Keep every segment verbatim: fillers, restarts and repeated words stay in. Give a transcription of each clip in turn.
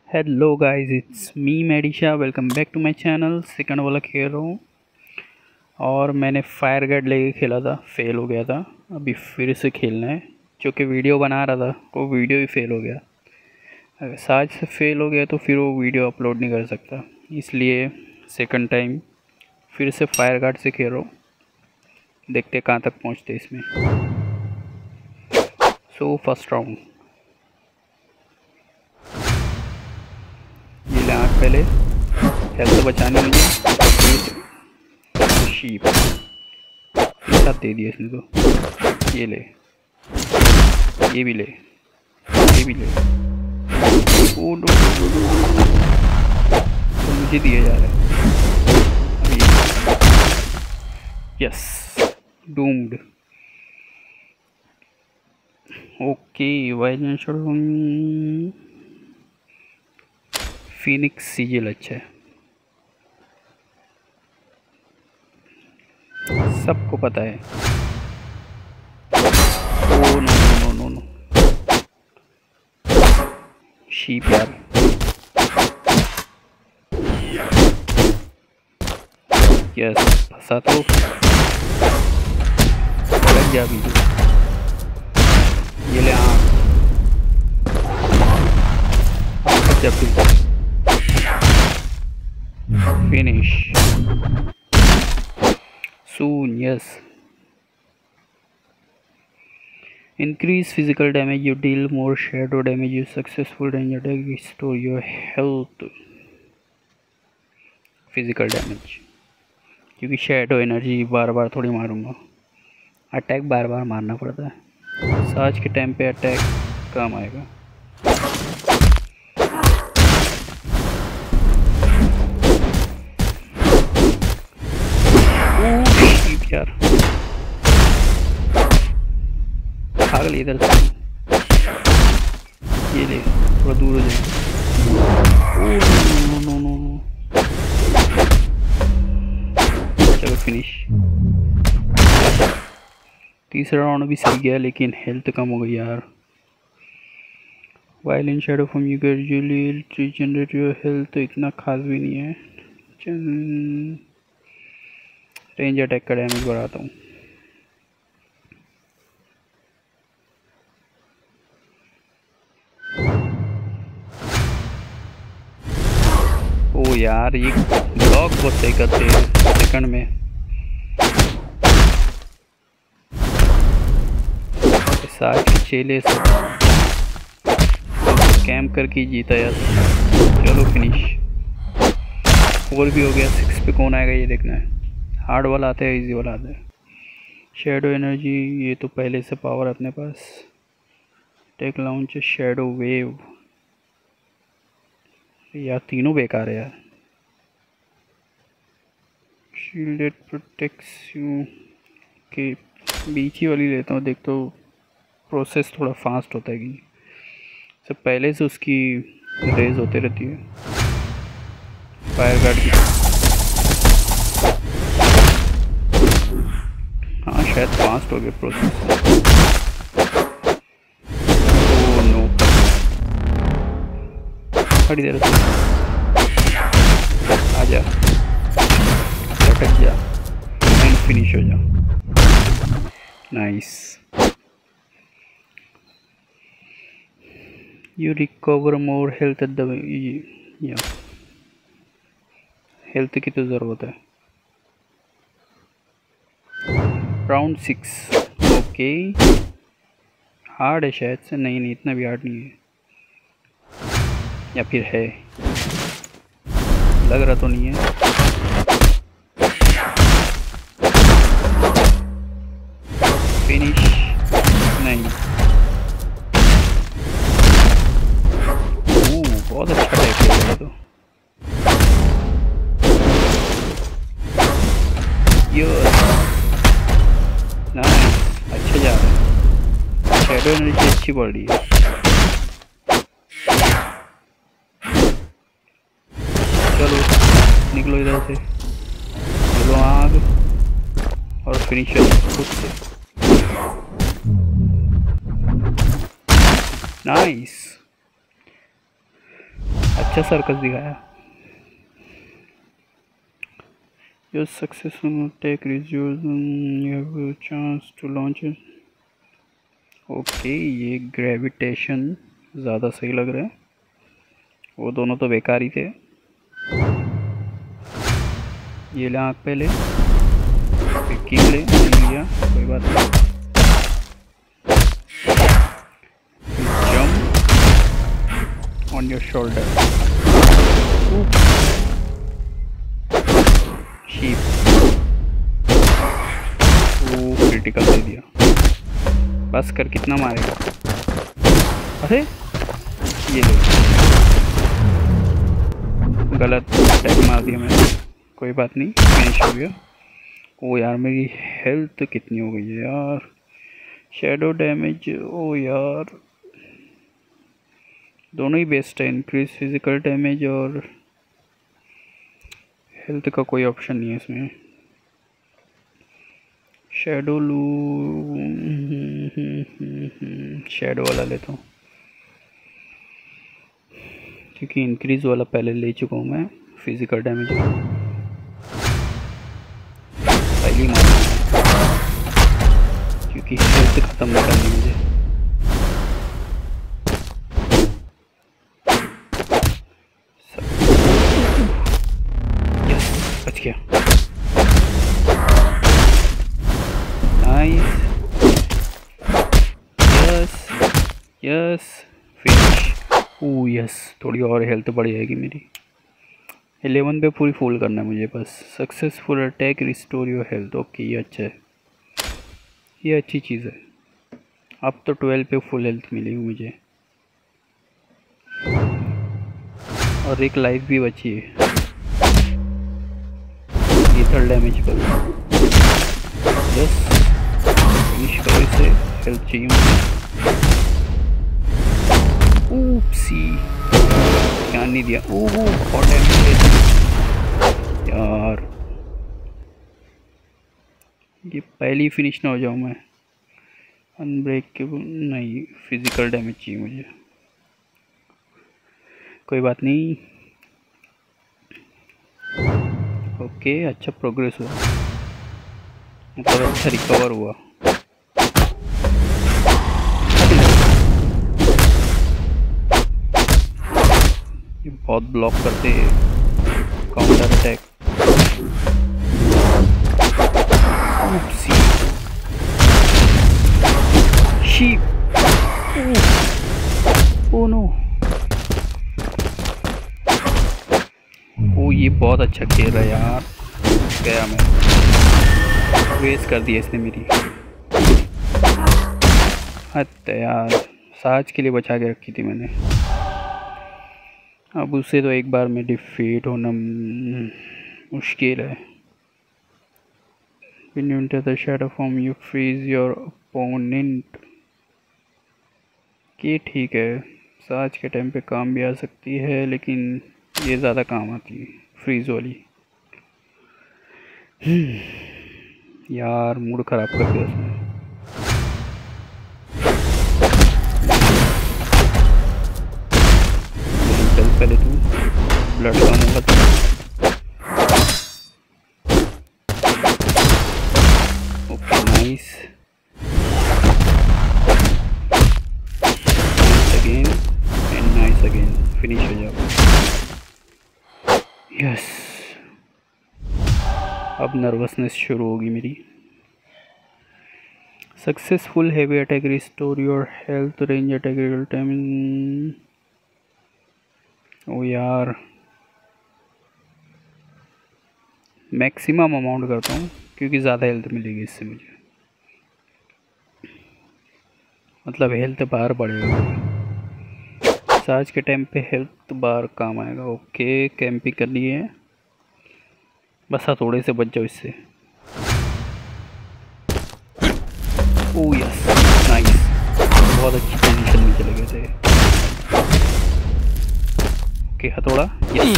Hello guys, it's me Medisha. Welcome back to my channel. Second वाला खेल रहा हूँ और मैंने फायर गार्ड लेके खेला था, फेल हो गया था। अभी फिर से खेलना है। जो कि वीडियो बना रहा था वो वीडियो ही फेल हो गया। अगर साज से फेल हो गया तो फिर वो वीडियो अपलोड नहीं कर सकता, इसलिए सेकंड टाइम फिर से फायर गार्ड से खेल रहा हूँ। देखते कहाँ तक पहुँचते इसमें। सो फर्स्ट राउंड ये ले आँख पहले हेल्थ बचानी मुझे। शीप साथ दे दिया इसने तो। ये ले, ये भी ले, ये भी ले। ओ नो, तो मुझे दिया जा रहा है। Yes, doomed. Okay, violence phoenix सीजल अच्छा है, सबको पता है। Oh no no no no, sheep यार। यस, फंसा तो लग जा भी। ये ले आँख जब finish soon. Yes, increase physical damage, you deal more shadow damage, you successful range attack, restore your health. Physical damage, क्योंकि शेडो एनर्जी बार बार थोड़ी मारूंगा, अटैक बार बार मारना पड़ता है। साज के टाइम पे अटैक काम आएगा। यार भाग ले इधर से। ये ले, थोड़ा दूर हो जाए। नो नो नो नो, चलो फिनिश। तीसरा राउंड भी सही गया लेकिन हेल्थ कम हो गई यार। Violent shadow from you gradually regenerate your health, तो इतना खास भी नहीं है। रेंज अटैक का डैमेज बढ़ाता हूँ। ओ यार, ये ब्लॉक बहुत सही करते हैं सेकंड में। साथ के चेले से कैम्प करके जीता यार। चलो फिनिश। फोर भी हो गया। सिक्स पे कौन आएगा ये देखना है। हार्ड वाला आता है, इजी वाला आता है। शेडो एनर्जी, ये तो पहले से पावर है अपने पास। टेक लॉन्च शेडो वेव, यार तीनों बेकार है यार। शील्डेड प्रोटेक्ट्स यू के बीच ही वाली लेता हूँ। देख तो प्रोसेस थोड़ा फास्ट होता है कि सब पहले से उसकी रेज होते रहती है। फायर गार्ड की, हाँ शायद फास्ट हो गया प्रोसेस। ओह नो, खड़ी देर से आ जा, लटक जा एंड फिनिश हो जा। Nice. You recover more health at the, या हेल्थ की तो ज़रूरत है। Round six, okay. हार्ड है शायद से, नहीं नहीं इतना भी हार्ड नहीं है, या फिर है, लग रहा तो नहीं है। फिनिश नहीं। ओह बहुत अच्छा टाइप है तो। नाइस, अच्छा जा रहा है। शेडो एनर्जी अच्छी बढ़ रही है। चलो निकलो इधर से, चलो आग और फिनिश खुद से। नाइस, अच्छा सर्कस दिखाया। Your successful attack resumes, you have a chance to launch it. Okay, ये ग्रेविटेशन ज़्यादा सही लग रहा है, वो दोनों तो बेकार ही थे। ये ले आँख पे ले, किक ले, लिया कोई बात नहीं। Jump on your shoulder, sheep, वो क्रिटिकल दे दिया। बस कर, कितना मारेगा? अरे ये ले, गलत अटैक मार दिया मैंने, कोई बात नहीं, फिनिश हो गया। ओ यार मेरी हेल्थ कितनी हो गई है यार। शैडो डैमेज, ओ यार दोनों ही बेस्ट है, इंक्रीज फिजिकल डैमेज और हेल्थ का कोई ऑप्शन नहीं है इसमें। शैडो लू, शैडो वाला लेता हूँ क्योंकि इंक्रीज वाला पहले ले चुका हूँ मैं। फिजिकल डैमेज पहली मार क्योंकि हेल्थ खत्म नहीं करनी मुझे। यस, बच गया। Nice, yes yes, finish. Oh yes, थोड़ी और हेल्थ बढ़ जाएगी मेरी। इलेवन पे पूरी फुल करना है मुझे बस। Successful attack restore your health, okay ये अच्छा है, ये अच्छी चीज़ है। अब तो ट्वेल्व पे फुल हेल्थ मिलेगी मुझे और एक लाइफ भी बची है। ये थर्ड डैमेज पर यस, फिनिश करो इसे, हेल्थ चाहिए मुझे। ऊप्सी, ध्यान नहीं दिया। ओह बहुत डैमेज यार, ये पहली फिनिश ना हो जाऊँ मैं। अनब्रेकेबल नहीं, फिजिकल डैमेज चाहिए मुझे, कोई बात नहीं। ओके, अच्छा प्रोग्रेस हुआ, मतलब अच्छा रिकवर हुआ। ये बहुत ब्लॉक करते हैं, counter attack. Sheep, oh no, oh ये बहुत अच्छा खेल रहा है यार। गया मैं, वेस्ट कर दिया इसने मेरी। हद यार, साज के लिए बचा के रखी थी मैंने। अब उसे तो एक बार में डिफीट होना मुश्किल है। When you enter the shadow form, you freeze your opponent. कि ठीक है, साज के टाइम पे काम भी आ सकती है, लेकिन ये ज़्यादा काम आती है फ्रीज वाली। यार मूड ख़राब कर दिया उसने। चल पहले तू, ब्लड कम होगा तो। Okay nice, again and nice again, finish हो जाओ। यस, अब नर्वसनेस शुरू होगी मेरी। Successful heavy attack restore your health, range attack real time. Oh यार, मैक्सिमम अमाउंट करता हूँ क्योंकि ज़्यादा हेल्थ मिलेगी इससे मुझे, मतलब हेल्थ बार बढ़ेगा। साज के टाइम पे हेल्थ बार काम आएगा। ओके, कैंपिंग करनी है बस, हाँ थोड़े से बच जाओ इससे। ओह यस, नाइस, बहुत अच्छी पोजीशन में चले गए थे। ओके हथौड़ा, यस,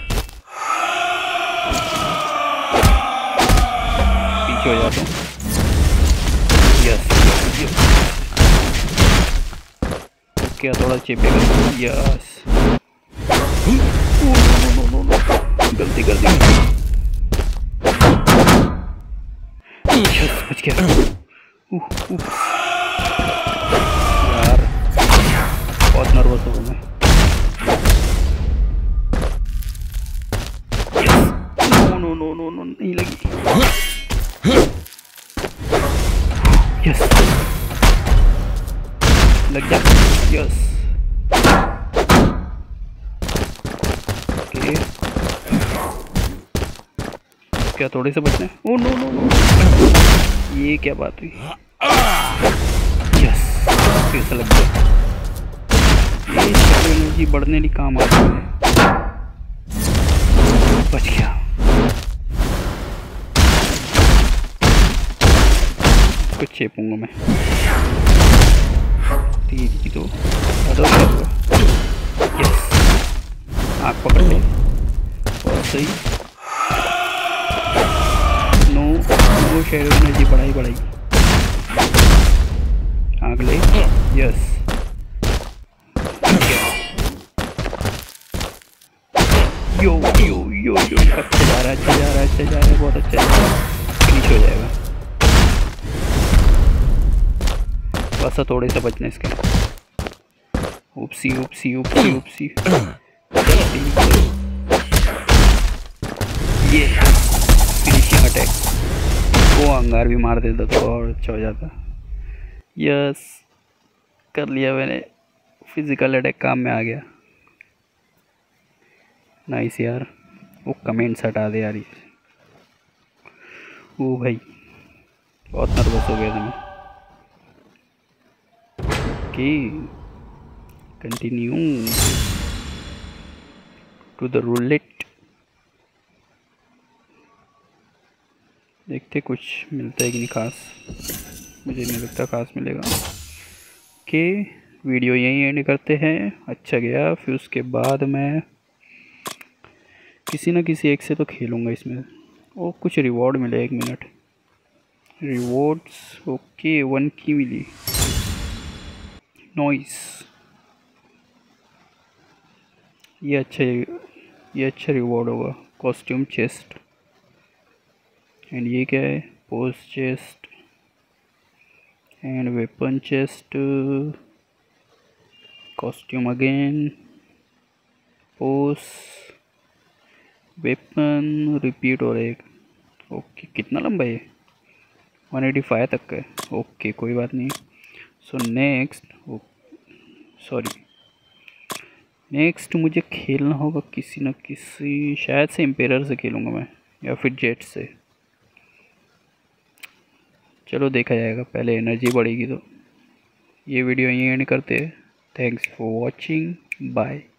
पीछे हो जाता हूँ। यस यस, ओके हथौड़ा चेपेगा। यस, नो नो गलती कर दी। बच गया। उह, उह। यार बहुत नर्वस हो मैं। No no no no no नहीं लगी। यस लग जा। यस ओके क्या थोड़े से बचना है। ओ नो नो नो ये क्या बात हुई। यस फिर से लग गया। ये शैडो एनर्जी बढ़ने की काम आती है। बच गया। कुछ चेपूंगा मैं। तीन तो यस आँख पकड़ ले और सही। नो नो शैडो एनर्जी बढ़ाई बढ़ाई। आँख ले यस यो यो यो यो अच्छा जा रहा है अच्छा जा रहा है अच्छा जा रहा है बहुत अच्छा जा रहा है। फिनिश हो जाएगा। बस थोड़े से बचने इसके। उपसी उपसी उपसी उपसी ये फिनिशिंग अटैक। वो अंगार भी मार देता तो और अच्छा हो जाता। यस कर लिया मैंने। फिजिकल अटैक काम में आ गया। नाइस यार। वो कमेंट्स हटा दे यार। ओ भाई बहुत नर्वस हो गया था मैं। Okay continue to the roulette. देखते कुछ मिलता है कि नहीं खास। मुझे नहीं लगता खास मिलेगा। ओके वीडियो यहीं एंड करते हैं। अच्छा गया। फिर उसके बाद मैं किसी न किसी एक से तो खेलूँगा इसमें। ओ कुछ रिवॉर्ड मिले। एक मिनट रिवॉर्ड्स। ओके वन की मिली। नॉइस ये अच्छा ये अच्छा रिवॉर्ड होगा। कॉस्ट्यूम चेस्ट एंड ये क्या है। Post chest and weapon chest. Costume again post weapon repeat और एक। ओके कितना लंबा है। वन एटी फाइव तक का है। ओके कोई बात नहीं। सो नेक्स्ट सॉरी नेक्स्ट मुझे खेलना होगा किसी न किसी शायद से एम्पेरर से खेलूँगा मैं या फिर जेट से। चलो देखा जाएगा। पहले एनर्जी बढ़ेगी तो। ये वीडियो यहीं एंड करते हैं। Thanks for watching bye.